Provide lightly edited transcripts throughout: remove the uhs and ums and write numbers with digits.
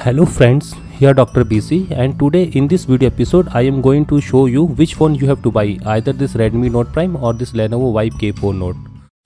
Hello friends, here Dr. BC, and today in this video episode I am going to show you which phone you have to buy, either this Redmi Note Prime or this Lenovo Vibe K4 Note.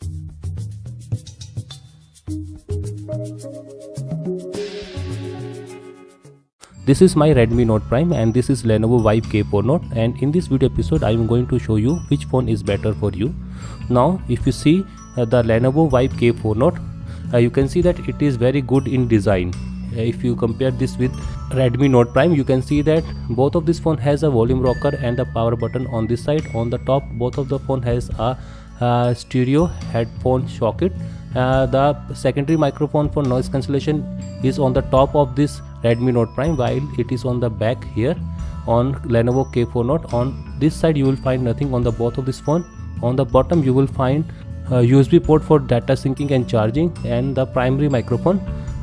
This is my Redmi Note Prime and this is Lenovo Vibe K4 Note, and in this video episode I am going to show you which phone is better for you. Now if you see the Lenovo Vibe K4 Note, you can see that it is very good in design. If you compare this with Redmi Note Prime, you can see that both of this phone has a volume rocker and a power button on this side. On the top, both of the phone has a stereo headphone socket. The secondary microphone for noise cancellation is on the top of this Redmi Note Prime, while it is on the back here on Lenovo K4 Note. On this side you will find nothing on the both of this phone. On the bottom you will find a USB port for data syncing and charging and the primary microphone.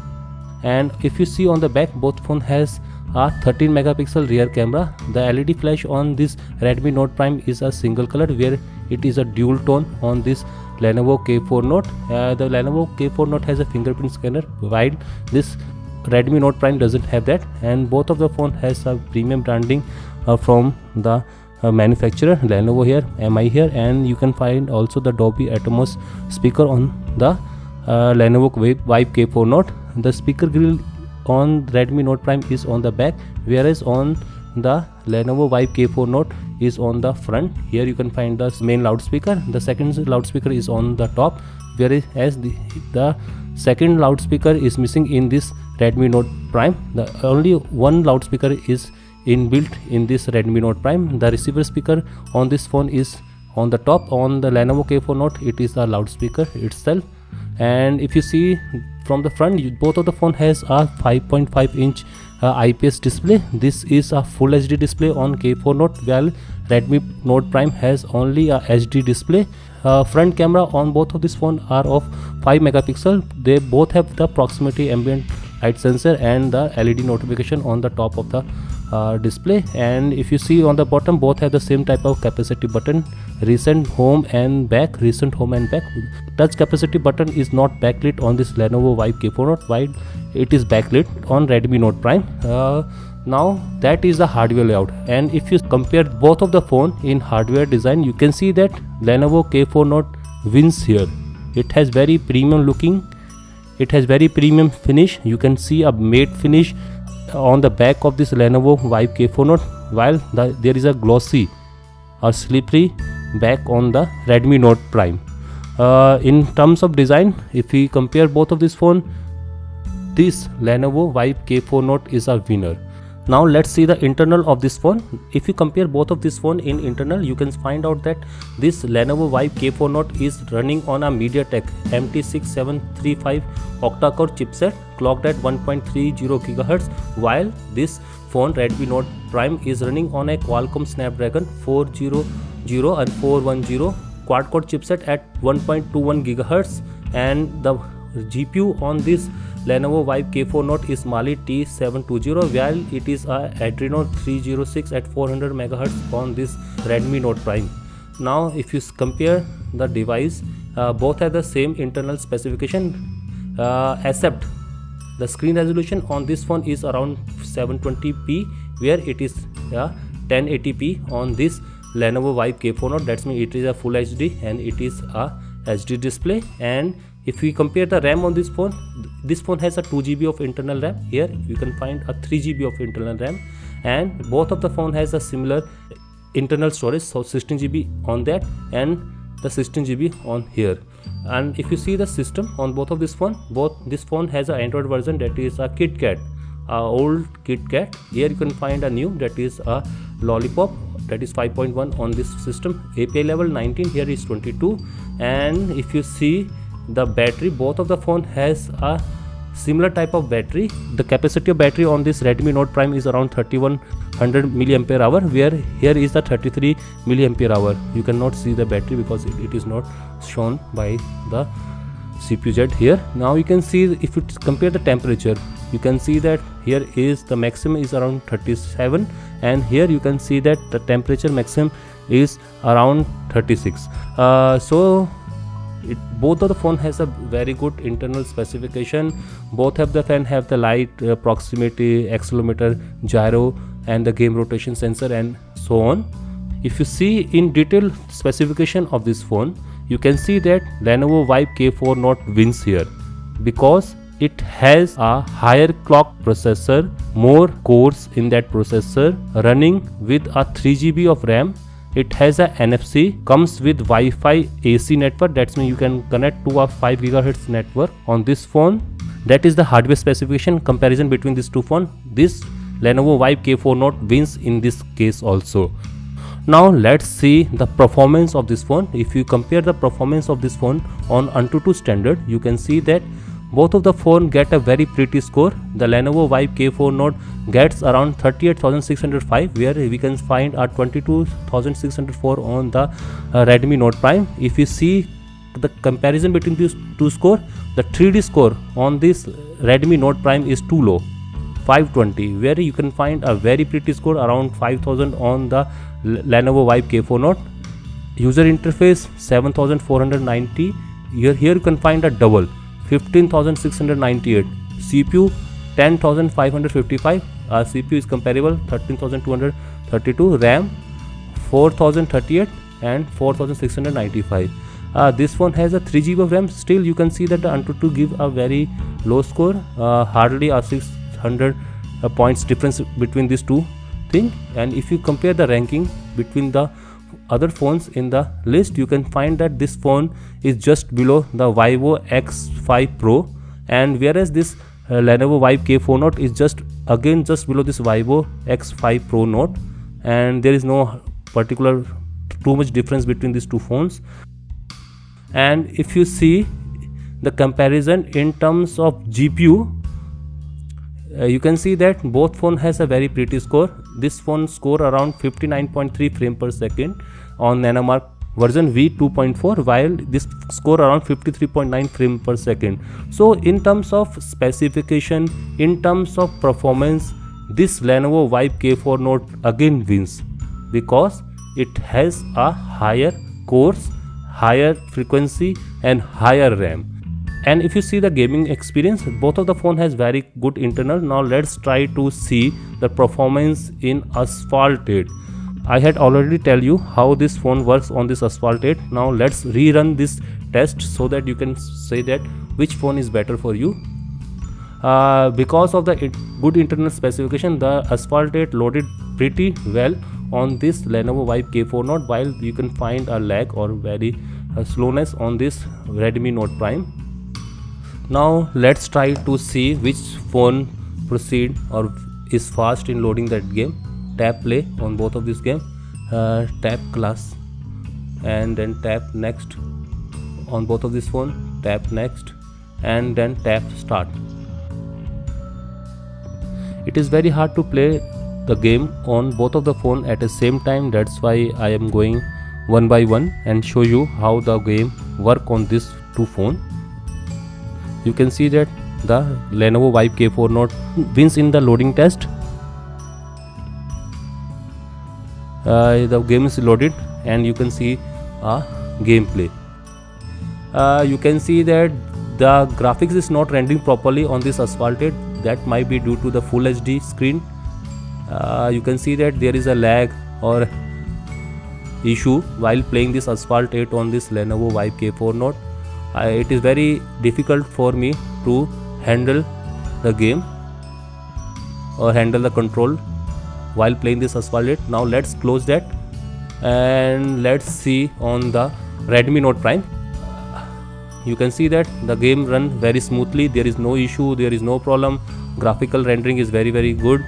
And if you see on the back, both phone has a 13 megapixel rear camera. The LED flash on this Redmi Note Prime is a single color, where it is a dual tone on this Lenovo K4 Note. The Lenovo K4 Note has a fingerprint scanner, while this Redmi Note Prime doesn't have that. And both of the phone has a premium branding from the manufacturer, Lenovo here, MI here, and you can find also the Dolby Atmos speaker on the Lenovo Vibe K4 Note. The speaker grill on Redmi Note Prime is on the back, whereas on the Lenovo Vibe K4 Note is on the front. Here you can find the main loudspeaker. The second loudspeaker is on the top, whereas the second loudspeaker is missing in this Redmi Note Prime. The only one loudspeaker is inbuilt in this Redmi Note Prime. The receiver speaker on this phone is on the top. On the Lenovo K4 Note, it is a loudspeaker itself. And if you see from the front, both of the phone has a 5.5 inch IPS display. This is a full HD display on K4 Note, while Redmi Note Prime has only a HD display. Front camera on both of this phone are of 5 megapixel. They both have the proximity ambient light sensor and the LED notification on the top of the display. And if you see on the bottom, both have the same type of capacitive button, recent, home and back. Recent, home and back. Touch capacitive button is not backlit on this Lenovo Vibe K4 Note, while it is backlit on Redmi Note Prime. Now that is the hardware layout, and if you compare both of the phone in hardware design, you can see that Lenovo K4 Note wins here. It has very premium looking, it has very premium finish. You can see a matte finish on the back of this Lenovo Vibe K4 Note, while there is a glossy or slippery back on the Redmi Note Prime. In terms of design, if we compare both of this phone, this Lenovo Vibe K4 Note is a winner. Now let's see the internal of this phone. If you compare both of this phone in internal, you can find out that this Lenovo Vibe K4 Note is running on a MediaTek MT6735 octa-core chipset clocked at 1.30 GHz, while this phone Redmi Note Prime is running on a Qualcomm Snapdragon 400 and 410 quad-core chipset at 1.21 GHz, and the GPU on this Lenovo Vibe K4 Note is Mali T720, while it is a Adreno 306 at 400 MHz on this Redmi Note Prime. Now if you compare the device, both have the same internal specification, except the screen resolution on this phone is around 720p, where it is 1080p on this Lenovo Vibe K4 Note. That's mean it is a full HD and it is a HD display. And if we compare the RAM on this phone has a 2 GB of internal RAM. Here you can find a 3 GB of internal RAM, and both of the phone has a similar internal storage, so 16 GB on that and the 16 GB on here. And if you see the system on both of this phone, this phone has an Android version that is a KitKat, old KitKat. Here you can find a new, that is a Lollipop, that is 5.1 on this system. API level 19, here is 22. And if you see the battery, both of the phone has a similar type of battery. The capacity of battery on this Redmi Note Prime is around 3100 mAh, where here is the 33 mAh. You cannot see the battery because it is not shown by the CPU here. Now you can see, if you compare the temperature, you can see that here is the maximum is around 37, and here you can see that the temperature maximum is around 36. So both of the phone has a very good internal specification. Both of the phone have the light, proximity, accelerometer, gyro, and the game rotation sensor, and so on. If you see in detail specification of this phone, you can see that Lenovo Vibe K4 Note wins here because it has a higher clock processor, more cores in that processor, running with a 3 GB of RAM. It has a NFC, comes with Wi-Fi AC network. That's mean you can connect to a 5 GHz network on this phone. That is the hardware specification comparison between these two phones. This Lenovo Vibe K4 Note wins in this case also. Now let's see the performance of this phone. If you compare the performance of this phone on AnTuTu standard, you can see that both of the phone get a very pretty score. The Lenovo Vibe K4 Note gets around 38,605, where we can find a 22,604 on the Redmi Note Prime. If you see the comparison between these two scores, the 3D score on this Redmi Note Prime is too low, 520, where you can find a very pretty score around 5,000 on the Lenovo Vibe K4 Note. User interface 7,490. Here you can find a double 15,698. CPU 10,555. CPU is comparable 13,232. RAM 4,038 and 4,695. This phone has a 3 GB of RAM. Still you can see that the AnTuTu give a very low score, hardly a 600 points difference between these two things. And if you compare the ranking between the other phones in the list, you can find that this phone is just below the Vivo X5 Pro, and whereas this Lenovo Vibe K4 Note is just below this Vivo X5 Pro Note, and there is no particular too much difference between these two phones. And if you see the comparison in terms of GPU, you can see that both phone has a very pretty score. This phone score around 59.3 frame per second on Nanomark version V2.4, while this score around 53.9 frame per second. So in terms of specification, in terms of performance, this Lenovo Vibe K4 Note again wins because it has a higher cores, higher frequency and higher RAM. And if you see the gaming experience, both of the phone has very good internal. Now let's try to see the performance in Asphalt 8. I had already tell you how this phone works on this Asphalt 8. Now let's rerun this test so that you can say that which phone is better for you. Because of the good internal specification, the Asphalt 8 loaded pretty well on this Lenovo Vibe K4 Note, while you can find a lag or very slowness on this Redmi Note Prime. Now let's try to see which phone proceed or is fast in loading that game. Tap play on both of these games, tap class, and then tap next on both of these phone, tap next, and then tap start. It is very hard to play the game on both of the phone at the same time. That's why I am going one by one and show you how the game work on this two phone. You can see that the Lenovo Vibe K4 Note wins in the loading test. The game is loaded and you can see gameplay. You can see that the graphics is not rendering properly on this Asphalt 8. That might be due to the Full HD screen. You can see that there is a lag or issue while playing this Asphalt 8 on this Lenovo Vibe K4 Note. It is very difficult for me to handle the game or handle the control while playing this Asphalt 8. Now let's close that and let's see on the Redmi Note Prime. You can see that the game run very smoothly. There is no issue, there is no problem. Graphical rendering is very good.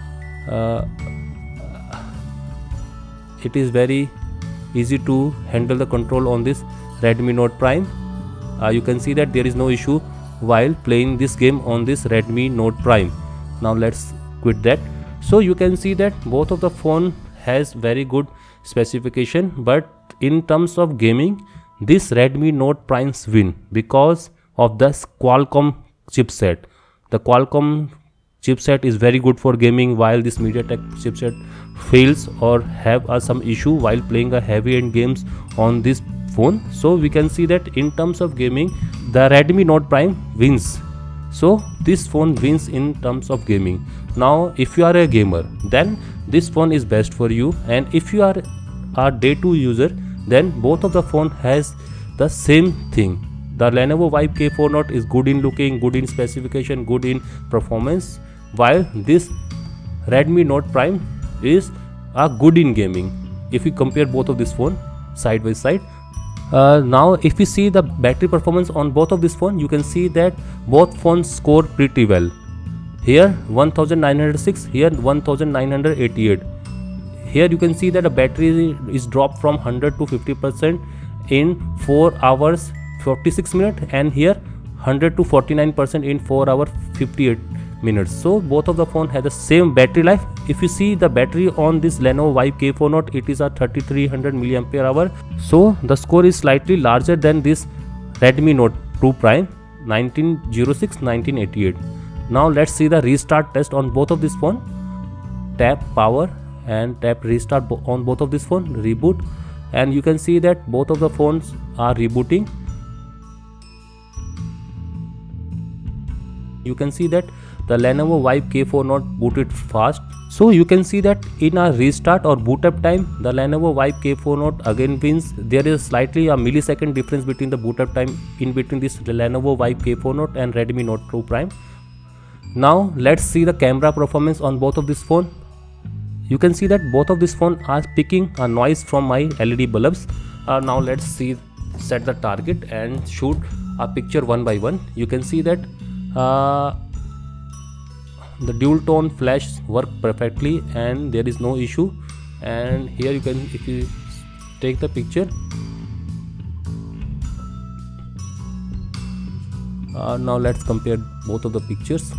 It is very easy to handle the control on this Redmi Note Prime. You can see that there is no issue while playing this game on this Redmi Note Prime. Now let's quit that. So you can see that both of the phone has very good specification, but in terms of gaming, this Redmi Note Primes win because of the Qualcomm chipset. The Qualcomm chipset is very good for gaming, while this MediaTek chipset fails or have some issue while playing a heavy end games on this phone. So we can see that in terms of gaming, the Redmi Note Prime wins. So this phone wins in terms of gaming. Now if you are a gamer, then this phone is best for you, and if you are a day 2 user, then both of the phone has the same thing. The Lenovo Vibe K4 Note is good in looking, good in specification, good in performance, while this Redmi Note Prime is good in gaming. If we compare both of this phone side by side. Now if we see the battery performance on both of this phone, you can see that both phones score pretty well. Here 1906, here 1988. Here you can see that the battery is dropped from 100 to 50% in 4 hours 46 minutes, and here 100 to 49% in 4 hours 58 minutes. So both of the phone have the same battery life. If you see the battery on this Lenovo Vibe K4 Note, it is a 3300 mAh. So the score is slightly larger than this Redmi Note 2 Prime 1906 1988. Now let's see the restart test on both of this phone. Tap power and tap restart on both of this phone, reboot, and you can see that both of the phones are rebooting. You can see that the Lenovo Vibe K4 Note booted fast. So you can see that in a restart or boot up time, the Lenovo Vibe K4 Note again wins. There is slightly a millisecond difference between the boot up time in between this Lenovo Vibe K4 Note and Redmi Note 2 Prime. Now let's see the camera performance on both of this phone. You can see that both of this phone are picking a noise from my LED bulbs. Now let's set the target and shoot a picture one by one. You can see that the dual tone flash work perfectly and there is no issue. And here you can, if you take the picture, now let's compare both of the pictures.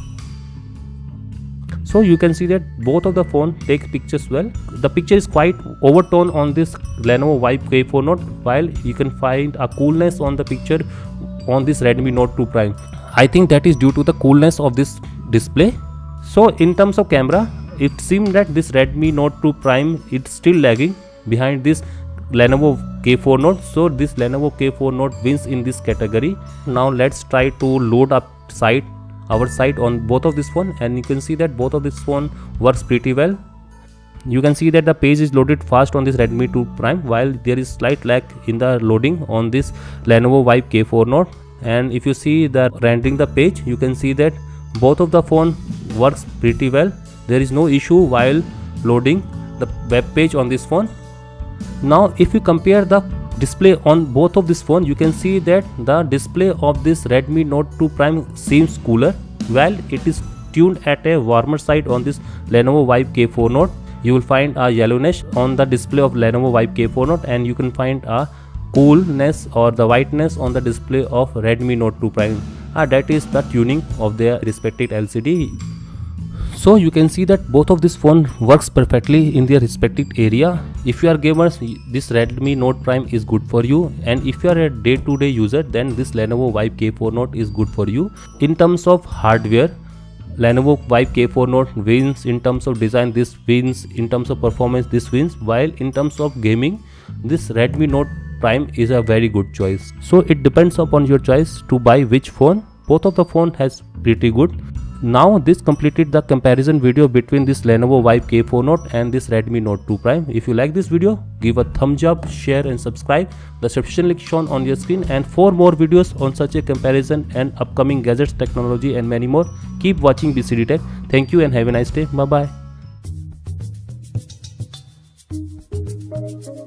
So you can see that both of the phone take pictures well. The picture is quite overtone on this Lenovo Vibe K4 Note, while you can find a coolness on the picture on this Redmi Note 2 Prime. I think that is due to the coolness of this display. So in terms of camera, it seems that this Redmi Note 2 Prime is still lagging behind this Lenovo K4 Note. So this Lenovo K4 Note wins in this category. Now let's try to load up our site on both of this phone, and you can see that both of this phone works pretty well. You can see that the page is loaded fast on this Redmi 2 Prime, while there is slight lag in the loading on this Lenovo Vibe K4 Note. And if you see the rendering the page, you can see that both of the phone works pretty well. There is no issue while loading the web page on this phone. Now if you compare the display on both of this phone, you can see that the display of this Redmi Note 2 Prime seems cooler, while it is tuned at a warmer side on this Lenovo Vibe K4 Note. You will find a yellowness on the display of Lenovo Vibe K4 Note, and you can find a coolness or the whiteness on the display of Redmi Note 2 Prime. That is the tuning of their respective LCD. So you can see that both of this phone works perfectly in their respective area. If you are gamers, this Redmi Note Prime is good for you, and if you are a day-to-day user, then this Lenovo Vibe K4 Note is good for you. In terms of hardware, Lenovo Vibe K4 Note wins. In terms of design, this wins. In terms of performance, this wins. While in terms of gaming, this Redmi Note Prime is a very good choice. So it depends upon your choice to buy which phone. Both of the phone has pretty good. Now this completed the comparison video between this Lenovo Vibe K4 Note and this Redmi Note 2 Prime. If you like this video, give a thumbs up, share and subscribe. The subscription link shown on your screen, and for more videos on such a comparison and upcoming gadgets, technology and many more, keep watching BCD Tech. Thank you and have a nice day. Bye bye.